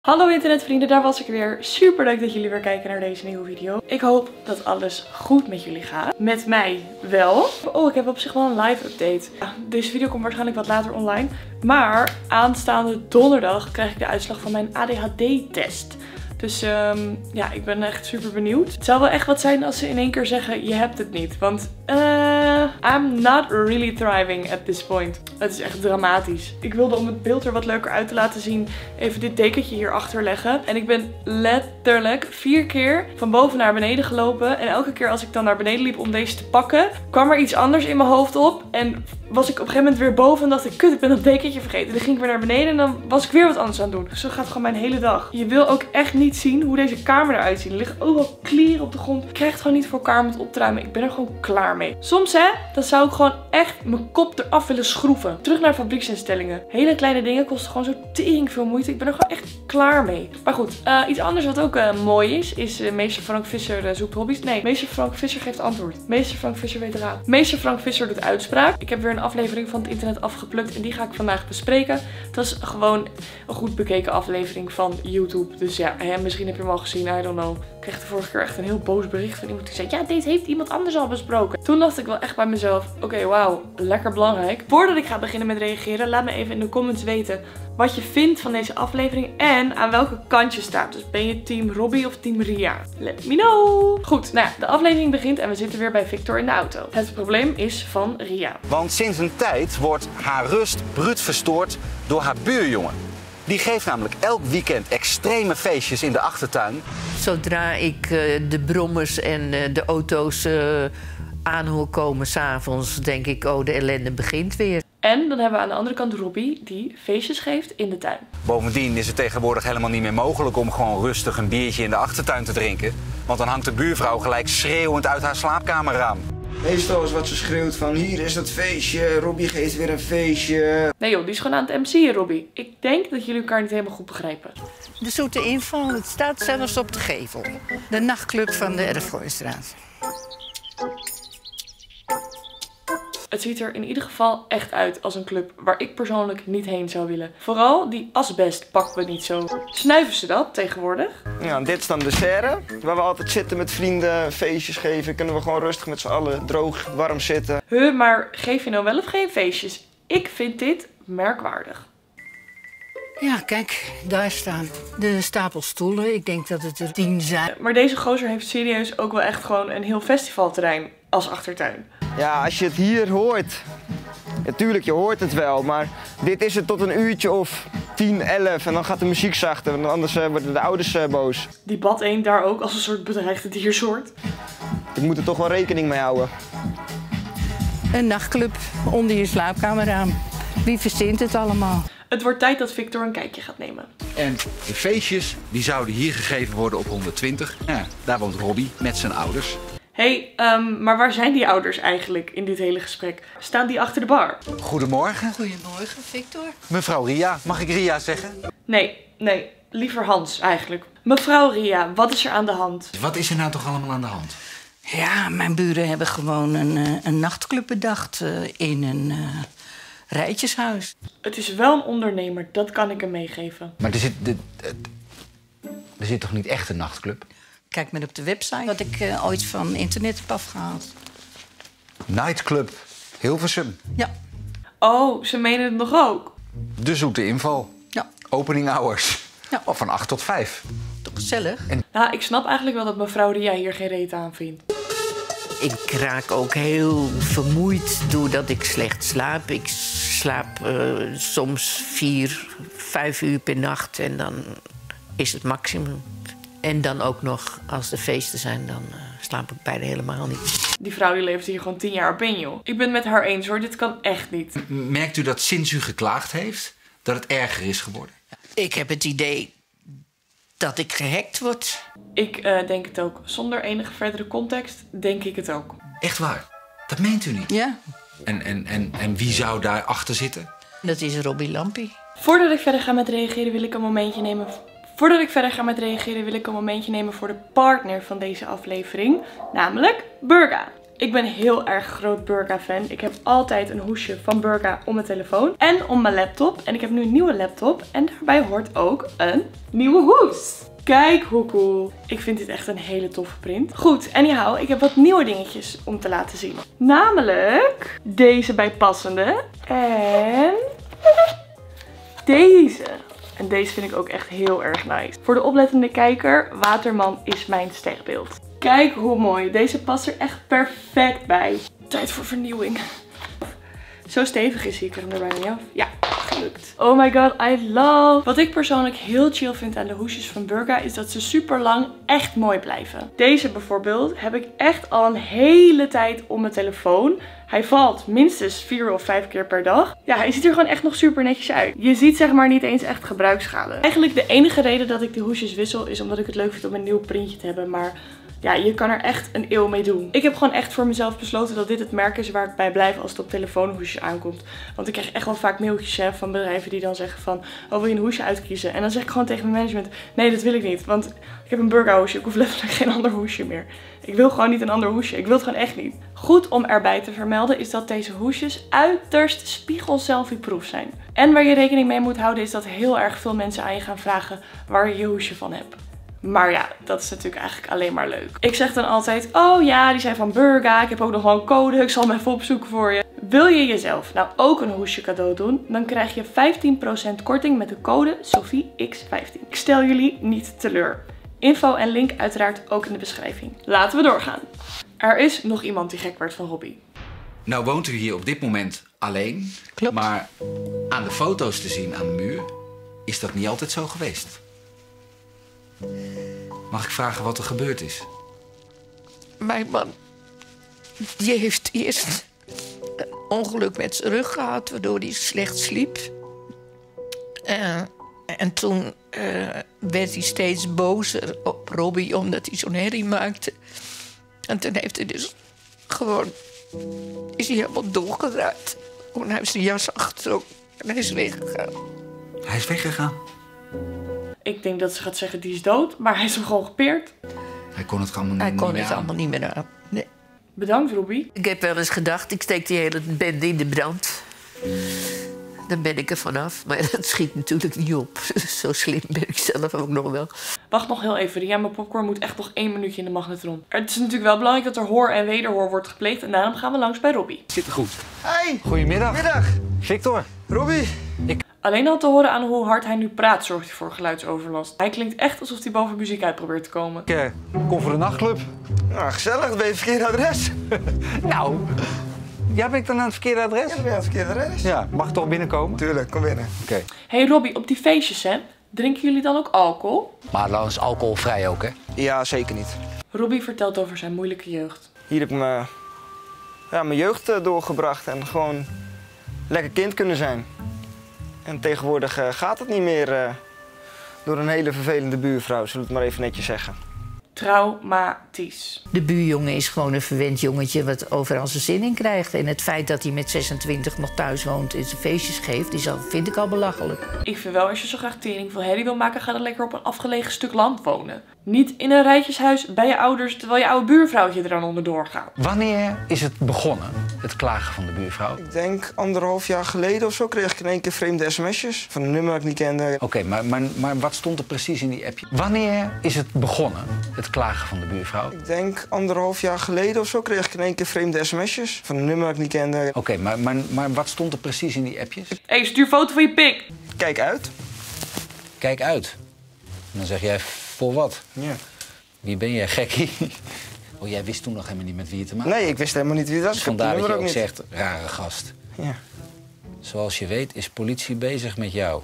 Hallo internetvrienden, daar was ik weer. Super leuk dat jullie weer kijken naar deze nieuwe video. Ik hoop dat alles goed met jullie gaat. Met mij wel. Oh, ik heb op zich wel een live update. Ja, deze video komt waarschijnlijk wat later online. Maar aanstaande donderdag krijg ik de uitslag van mijn ADHD-test. Dus ja, ik ben echt super benieuwd. Het zou wel echt wat zijn als ze in één keer zeggen, je hebt het niet. Want I'm not really thriving at this point. Het is echt dramatisch. Ik wilde om het beeld er wat leuker uit te laten zien even dit dekentje hierachter leggen. En ik ben letterlijk 4 keer van boven naar beneden gelopen. En elke keer als ik dan naar beneden liep om deze te pakken, kwam er iets anders in mijn hoofd op. En was ik op een gegeven moment weer boven en dacht ik, kut, ik ben dat dekentje vergeten. Dan ging ik weer naar beneden en dan was ik weer wat anders aan het doen. Zo gaat gewoon mijn hele dag. Je wil ook echt niet zien hoe deze kamer eruit ziet. Er liggen overal kleren op de grond. Ik krijg het gewoon niet voor elkaar om het op te ruimen. Ik ben er gewoon klaar mee. Soms dan zou ik gewoon echt mijn kop eraf willen schroeven. Terug naar fabrieksinstellingen. Hele kleine dingen kosten gewoon zo tering veel moeite. Ik ben er gewoon echt klaar mee. Maar goed, iets anders wat ook mooi is meester Frank Visser zoekt hobby's. Nee, meester Frank Visser geeft antwoord. Meester Frank Visser weet raad. Meester Frank Visser doet uitspraak. Ik heb weer een aflevering van het internet afgeplukt en die ga ik vandaag bespreken. Dat is gewoon een goed bekeken aflevering van YouTube. Dus ja, misschien heb je hem al gezien, I don't know. Ik kreeg de vorige keer echt een heel boos bericht van iemand die zei, ja, deze heeft iemand anders al besproken. Toen dacht ik wel echt bij mezelf, oké, wauw, lekker belangrijk. Voordat ik ga beginnen met reageren, laat me even in de comments weten wat je vindt van deze aflevering en aan welke kant je staat. Dus ben je team Robbie of team Ria? Let me know. Goed, nou ja, de aflevering begint en we zitten weer bij Victor in de auto. Het probleem is van Ria. Want sinds een tijd wordt haar rust bruut verstoord door haar buurjongen. Die geeft namelijk elk weekend extreme feestjes in de achtertuin. Zodra ik de brommers en de auto's aan hoor komen 's avonds, denk ik, oh, de ellende begint weer. En dan hebben we aan de andere kant Robbie die feestjes geeft in de tuin. Bovendien is het tegenwoordig helemaal niet meer mogelijk om gewoon rustig een biertje in de achtertuin te drinken. Want dan hangt de buurvrouw gelijk schreeuwend uit haar slaapkamerraam. Meestal is wat ze schreeuwt van hier is dat feestje, Robbie geeft weer een feestje. Nee joh, die is gewoon aan het MC'en, Robbie. Ik denk dat jullie elkaar niet helemaal goed begrijpen. De Zoete Inval, het staat zelfs op de gevel. De nachtclub van de Erfgooistraat. Het ziet er in ieder geval echt uit als een club waar ik persoonlijk niet heen zou willen. Vooral die asbest pakken we niet zo. Snuiven ze dat tegenwoordig? Ja, dit is dan de serre, waar we altijd zitten met vrienden, feestjes geven. Kunnen we gewoon rustig met z'n allen droog, warm zitten. Maar geef je nou wel of geen feestjes? Ik vind dit merkwaardig. Ja, kijk, daar staan de stapel stoelen. Ik denk dat het er 10 zijn. Maar deze gozer heeft serieus ook wel echt gewoon een heel festivalterrein als achtertuin. Ja, als je het hier hoort, natuurlijk, je hoort het wel, maar dit is het tot een uurtje of 10, 11 en dan gaat de muziek zachter, want anders worden de ouders boos. Die bad één daar ook als een soort bedreigde diersoort. Ik moet er toch wel rekening mee houden. Een nachtclub onder je slaapkamerraam. Wie verzint het allemaal? Het wordt tijd dat Victor een kijkje gaat nemen. En de feestjes die zouden hier gegeven worden op 120. Ja, daar woont Robbie met zijn ouders. Hey, maar waar zijn die ouders eigenlijk in dit hele gesprek? Staan die achter de bar? Goedemorgen. Goedemorgen, Victor. Mevrouw Ria, mag ik Ria zeggen? Nee, liever Hans eigenlijk. Mevrouw Ria, wat is er aan de hand? Wat is er nou toch allemaal aan de hand? Ja, mijn buren hebben gewoon een nachtclub bedacht in een rijtjeshuis. Het is wel een ondernemer, dat kan ik hem meegeven. Maar er zit toch niet echt een nachtclub? Kijk maar op de website wat ik ooit van internet heb afgehaald. Nightclub Hilversum. Ja. Oh, ze menen het nog ook. De Zoete Inval. Ja. Opening hours. Ja. Of van 8 tot 5. Toch gezellig? Nou, ik snap eigenlijk wel dat mevrouw Ria hier geen reet aan vindt. Ik raak ook heel vermoeid doordat ik slecht slaap. Ik slaap soms 4, 5 uur per nacht en dan is het maximum. En dan ook nog, als er feesten zijn, dan slaap ik bijna helemaal niet. Die vrouw die leeft hier gewoon 10 jaar op in, joh. Ik ben het met haar eens hoor, dit kan echt niet. Merkt u dat sinds u geklaagd heeft, dat het erger is geworden? Ik heb het idee dat ik gehackt word. Ik denk het ook. Zonder enige verdere context denk ik het ook. Echt waar? Dat meent u niet? Ja, En wie zou daar achter zitten? dat is Robbie Lampie. Voordat ik verder ga met reageren wil ik een momentje nemen... voor de partner van deze aflevering, namelijk Burga. Ik ben heel erg groot Burga fan. Ik heb altijd een hoesje van Burga om mijn telefoon en om mijn laptop. En ik heb nu een nieuwe laptop en daarbij hoort ook een nieuwe hoes. Kijk hoe cool. Ik vind dit echt een hele toffe print. Goed, anyhow, ik heb wat nieuwe dingetjes om te laten zien. Namelijk deze bijpassende en deze. En deze vind ik ook echt heel erg nice. Voor de oplettende kijker, Waterman is mijn sterrenbeeld. Kijk hoe mooi. Deze past er echt perfect bij. Tijd voor vernieuwing. Zo stevig is hij, ik krijg hem er bijna niet af. Ja, gelukt. Oh my god, I love. Wat ik persoonlijk heel chill vind aan de hoesjes van Burga is dat ze super lang echt mooi blijven. Deze bijvoorbeeld heb ik echt al een hele tijd op mijn telefoon. Hij valt minstens 4 of 5 keer per dag. Ja, hij ziet er gewoon echt nog super netjes uit. Je ziet zeg maar niet eens echt gebruiksschade. Eigenlijk de enige reden dat ik de hoesjes wissel is omdat ik het leuk vind om een nieuw printje te hebben. Maar ja, je kan er echt een eeuw mee doen. Ik heb gewoon echt voor mezelf besloten dat dit het merk is waar ik bij blijf als het op telefoonhoesjes aankomt. Want ik krijg echt wel vaak mailtjes van bedrijven die dan zeggen van, oh, wil je een hoesje uitkiezen? En dan zeg ik gewoon tegen mijn management, nee, dat wil ik niet. Want ik heb een Burga hoesje, ik hoef letterlijk geen ander hoesje meer. Ik wil gewoon niet een ander hoesje. Ik wil het gewoon echt niet. Goed om erbij te vermelden is dat deze hoesjes uiterst spiegel-selfie-proof zijn. En waar je rekening mee moet houden is dat heel erg veel mensen aan je gaan vragen waar je je hoesje van hebt. Maar ja, dat is natuurlijk eigenlijk alleen maar leuk. Ik zeg dan altijd, oh ja, die zijn van Burga. Ik heb ook nog wel een code. Ik zal hem even opzoeken voor je. Wil je jezelf nou ook een hoesje cadeau doen? Dan krijg je 15% korting met de code SophieX15. Ik stel jullie niet teleur. Info en link uiteraard ook in de beschrijving. Laten we doorgaan. Er is nog iemand die gek werd van Robbie. Nou woont u hier op dit moment alleen. Klopt. Maar aan de foto's te zien aan de muur is dat niet altijd zo geweest. Mag ik vragen wat er gebeurd is? Mijn man, die heeft eerst een ongeluk met zijn rug gehad, waardoor hij slecht sliep. En toen werd hij steeds bozer op Robbie, omdat hij zo'n herrie maakte. En toen heeft hij dus gewoon, is hij helemaal doorgedraaid. Gewoon, hij heeft zijn jas aangetrokken en hij is weggegaan. Hij is weggegaan. Ik denk dat ze gaat zeggen die is dood, maar hij is hem gewoon gepeerd. Hij kon het allemaal Hij niet kon meer het aan. allemaal niet meer aan. Nee. Bedankt Robbie. Ik heb wel eens gedacht, ik steek die hele bende in de brand. Dan ben ik er vanaf. Maar dat schiet natuurlijk niet op. Zo slim ben ik zelf ook nog wel. Wacht nog heel even. Ja, mijn popcorn moet echt nog 1 minuutje in de magnetron. Het is natuurlijk wel belangrijk dat er hoor en wederhoor wordt gepleegd. En daarom gaan we langs bij Robbie. Zit er goed. Hey, Goedemiddag. middag. Victor. Robbie. Alleen al te horen aan hoe hard hij nu praat zorgt hij voor geluidsoverlast. Hij klinkt echt alsof hij boven muziek uit probeert te komen. Ik kom voor de nachtclub. Nou, gezellig. Dan ben je het verkeerde adres. Nou, ja, ben ik dan aan het verkeerde adres? Ja, dan ben je aan het verkeerde adres. Ja, mag ik toch binnenkomen? Tuurlijk, kom binnen. Oké. Hey Robbie, op die feestjes hè, drinken jullie dan ook alcohol? Maar dan is alcoholvrij ook, hè? Ja, zeker niet. Robbie vertelt over zijn moeilijke jeugd. Hier heb ik mijn jeugd doorgebracht en gewoon lekker kind kunnen zijn. En tegenwoordig gaat het niet meer door een hele vervelende buurvrouw, zullen we het maar even netjes zeggen. Traumatisch. De buurjongen is gewoon een verwend jongetje wat overal zijn zin in krijgt. En het feit dat hij met 26 nog thuis woont en zijn feestjes geeft, vind ik al belachelijk. Ik vind wel, als je zo graag tering van herrie wil maken, ga dan lekker op een afgelegen stuk land wonen. Niet in een rijtjeshuis bij je ouders, terwijl je oude buurvrouwtje er dan onderdoor gaat. Wanneer is het begonnen, het klagen van de buurvrouw? Ik denk 1,5 jaar geleden of zo kreeg ik in één keer vreemde sms'jes van een nummer dat ik niet kende. Oké, maar wat stond er precies in die appje? Wanneer is het begonnen, het klagen van de buurvrouw? Ik denk 1,5 jaar geleden of zo kreeg ik in één keer vreemde sms'jes van een nummer dat ik niet kende. Oké, maar wat stond er precies in die appjes? Hey, stuur foto van je pik. Kijk uit. Kijk uit. En dan zeg jij, voor wat? Ja. Wie ben jij, gekkie? Oh, jij wist toen nog helemaal niet met wie je te maken had. Nee, ik wist helemaal niet wie het was. Dus Ik heb die vandaar dat je nummer ook niet. zegt, rare gast. Ja. Zoals je weet is politie bezig met jou.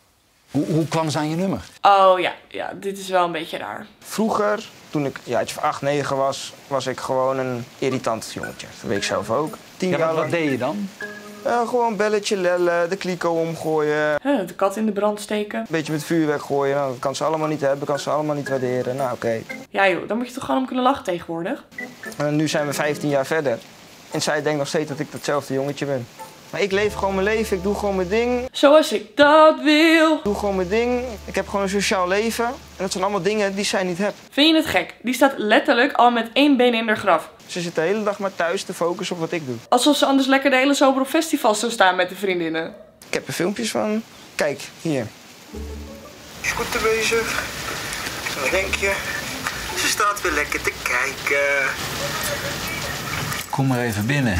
Hoe kwam ze aan je nummer? Oh ja, dit is wel een beetje raar. Vroeger, toen ik jaartje van 8, 9 was, was ik gewoon een irritant jongetje. Dat weet ik zelf ook. 10 Ja, jaar wat lang. deed je dan? Gewoon belletje lellen, de kliko omgooien. De kat in de brand steken. Een beetje met vuurwerk gooien. Nou, dat kan ze allemaal niet hebben, kan ze allemaal niet waarderen. Nou, oké. Ja joh, daar moet je toch gewoon om kunnen lachen tegenwoordig. En nu zijn we 15 jaar verder. En zij denkt nog steeds dat ik datzelfde jongetje ben. Maar ik leef gewoon mijn leven, ik doe gewoon mijn ding. Zoals ik dat wil. Ik doe gewoon mijn ding. Ik heb gewoon een sociaal leven. En dat zijn allemaal dingen die zij niet heeft. Vind je het gek? Die staat letterlijk al met 1 been in haar graf. Ze zit de hele dag maar thuis te focussen op wat ik doe. Alsof ze anders lekker de hele zomer op festivals zou staan met de vriendinnen. Ik heb er filmpjes van. Kijk, hier. Is goed te bezig. Wat denk je? Ze staat weer lekker te kijken. Kom maar even binnen.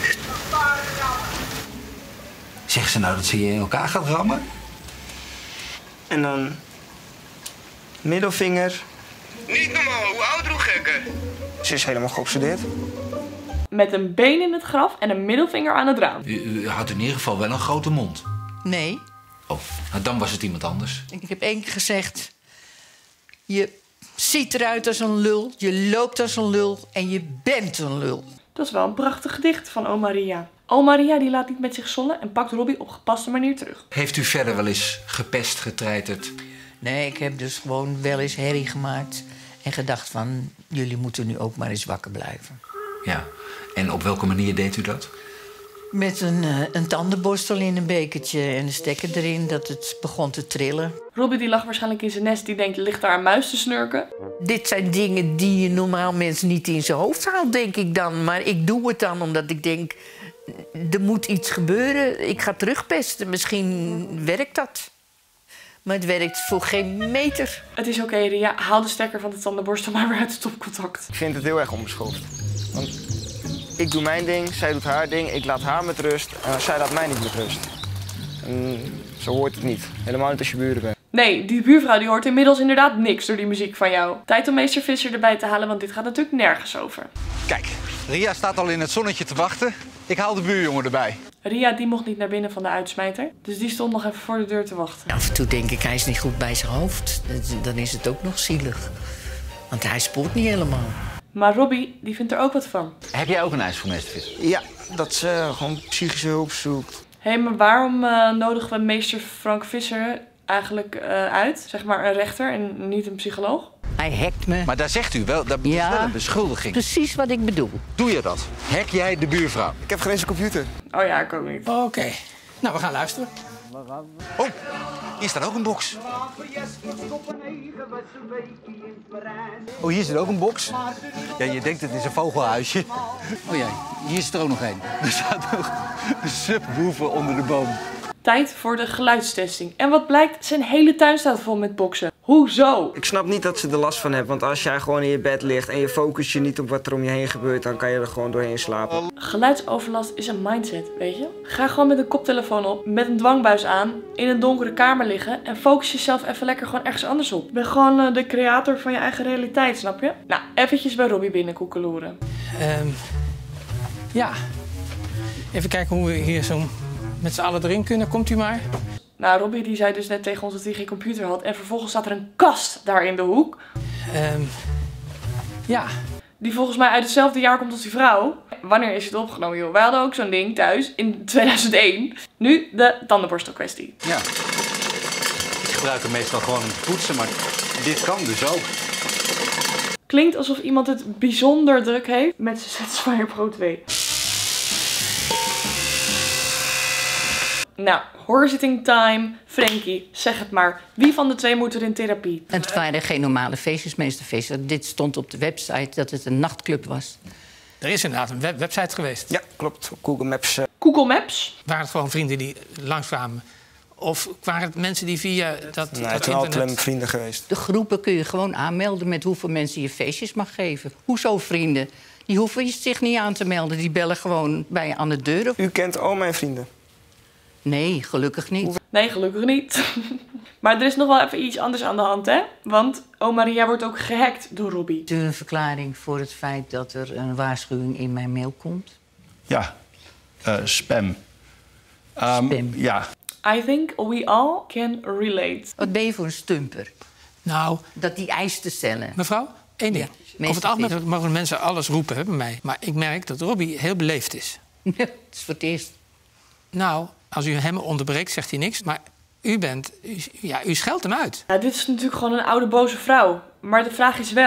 Zegt ze nou dat ze je in elkaar gaat rammen? En dan... middelvinger. Niet normaal, hoe oud droeg gekken? Ze is helemaal geobsedeerd. Met een been in het graf en een middelvinger aan het raam. U had in ieder geval wel een grote mond. Nee, Oh, nou dan was het iemand anders. ik heb 1 keer gezegd... je ziet eruit als een lul, je loopt als een lul en je bent een lul. Dat is wel een prachtig gedicht van oma Ria. Oma Ria die laat niet met zich zollen en pakt Robbie op gepaste manier terug. Heeft u verder wel eens gepest, getreiterd? Nee, ik heb dus gewoon wel eens herrie gemaakt... en gedacht van, jullie moeten nu ook maar eens wakker blijven. Ja. En op welke manier deed u dat? Met een tandenborstel in een bekertje en een stekker erin... dat het begon te trillen. Robbie die lag waarschijnlijk in zijn nest. Die denkt, ligt daar een muis te snurken? Dit zijn dingen die je normaal mensen niet in zijn hoofd haalt, denk ik dan. Maar ik doe het dan omdat ik denk, er moet iets gebeuren. Ik ga terugpesten, misschien werkt dat. Maar het werkt voor geen meter. Het is oké, Ria. Haal de stekker van de tandenborstel maar weer uit het stopcontact. Ik vind het heel erg onbeschoft. Want ik doe mijn ding, zij doet haar ding, ik laat haar met rust en zij laat mij niet met rust. En zo hoort het niet. Helemaal niet als je buren bent. Nee, die buurvrouw die hoort inmiddels inderdaad niks door die muziek van jou. Tijd om meester Visser erbij te halen, want dit gaat natuurlijk nergens over. Kijk, Ria staat al in het zonnetje te wachten. Ik haal de buurjongen erbij. Ria die mocht niet naar binnen van de uitsmijter. Dus die stond nog even voor de deur te wachten. Af en toe denk ik, hij is niet goed bij zijn hoofd. Dan is het ook nog zielig. Want hij spoort niet helemaal. Maar Robbie, die vindt er ook wat van. Heb jij ook een eis voor meester Visser? Ja, dat ze gewoon psychische hulp zoekt. Hé, maar waarom nodigen we meester Frank Visser eigenlijk uit? Zeg maar een rechter en niet een psycholoog? Hij hackt me. Maar daar zegt u wel, dat is Ja. wel een beschuldiging. Precies wat ik bedoel. Doe je dat? Hack jij de buurvrouw? Ik heb geen eens een computer. Oh ja, ik ook niet. Oké, nou we gaan luisteren. Oh, hier staat ook een box. Oh, hier zit ook een box. Ja, je denkt het is een vogelhuisje. Oh jee, hier zit er ook nog één. Er staat nog een subwoofer onder de boom. Tijd voor de geluidstesting. En wat blijkt, zijn hele tuin staat vol met boksen. Hoezo? Ik snap niet dat ze er last van hebben, want als jij gewoon in je bed ligt en je focust je niet op wat er om je heen gebeurt, dan kan je er gewoon doorheen slapen. Geluidsoverlast is een mindset, weet je? Ga gewoon met een koptelefoon op, met een dwangbuis aan, in een donkere kamer liggen en focus jezelf even lekker gewoon ergens anders op. Je bent gewoon de creator van je eigen realiteit, snap je? Nou, eventjes bij Robbie binnen koekeloeren. Ja, even kijken hoe we hier zo met z'n allen erin kunnen. Komt u maar. Nou, Robbie die zei dus net tegen ons dat hij geen computer had en vervolgens staat er een kast daar in de hoek. Ja, Die volgens mij uit hetzelfde jaar komt als die vrouw. Wanneer is het opgenomen, joh? Wij hadden ook zo'n ding thuis in 2001. Nu de tandenborstelkwestie. Ja. Ik gebruik hem meestal gewoon om te poetsen, maar dit kan dus ook. Klinkt alsof iemand het bijzonder druk heeft met zijn Satisfyer Pro 2. Nou, hoorzitting time. Frankie, zeg het maar. Wie van de twee moet er in therapie? Het waren geen normale feestjes, meester Visser. Dit stond op de website dat het een nachtclub was. er is inderdaad een website geweest. Ja, klopt. Op Google Maps. Google Maps? Waren het gewoon vrienden die langskwamen? Of waren het mensen die via dat Nee, het zijn internet... altijd alleen maar vrienden geweest. De groepen kun je gewoon aanmelden met hoeveel mensen je feestjes mag geven. Hoezo vrienden? Die hoeven zich niet aan te melden. Die bellen gewoon bij je aan de deur. U kent al mijn vrienden. Nee, gelukkig niet. Nee, gelukkig niet. Maar er is nog wel even iets anders aan de hand, hè? Want oma Ria wordt ook gehackt door Robbie. Is er een verklaring voor het feit dat er een waarschuwing in mijn mail komt? Ja, spam. Spam. Ja, I think we all can relate. Wat ben je voor een stumper? Nou, Dat die eis te stellen. mevrouw, één ding. Ja, Over meester het algemeen Visser. mogen mensen alles roepen hè, bij mij. Maar ik merk dat Robbie heel beleefd is. Het is voor het eerst. Nou, als u hem onderbreekt, zegt hij niks. Maar u scheldt hem uit. Ja, dit is natuurlijk gewoon een oude boze vrouw. Maar de vraag is wel,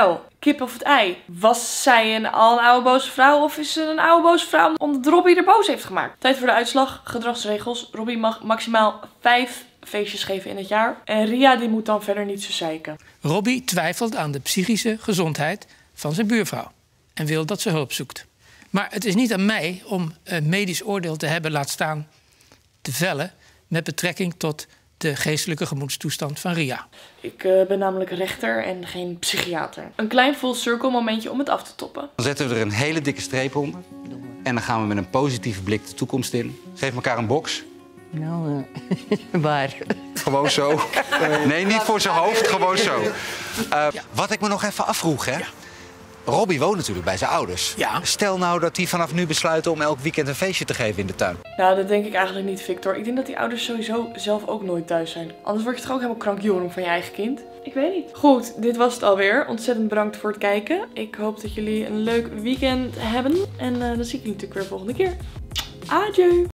kip of het ei? Was zij al een oude boze vrouw of is ze een oude boze vrouw omdat Robbie er boos heeft gemaakt? Tijd voor de uitslag. Gedragsregels. Robbie mag maximaal 5 feestjes geven in het jaar. En Ria die moet dan verder niet zo zeiken. Robbie twijfelt aan de psychische gezondheid van zijn buurvrouw en wil dat ze hulp zoekt. Maar het is niet aan mij om een medisch oordeel te hebben, laat staan te vellen met betrekking tot de geestelijke gemoedstoestand van Ria. Ik ben namelijk rechter en geen psychiater. Een klein full circle momentje om het af te toppen. Dan zetten we er een hele dikke streep onder. En dan gaan we met een positieve blik de toekomst in. Geef elkaar een box. Nou, waar? Gewoon zo. Nee, niet voor zijn hoofd, gewoon zo. Wat ik me nog even afvroeg, hè. Robbie woont natuurlijk bij zijn ouders. Ja. Stel nou dat die vanaf nu besluiten om elk weekend een feestje te geven in de tuin. Nou, dat denk ik eigenlijk niet, Victor. Ik denk dat die ouders sowieso zelf ook nooit thuis zijn. Anders word je toch ook helemaal krankjorum van je eigen kind? Ik weet niet. Goed, dit was het alweer. Ontzettend bedankt voor het kijken. Ik hoop dat jullie een leuk weekend hebben. En dan zie ik jullie natuurlijk weer volgende keer. Adieu!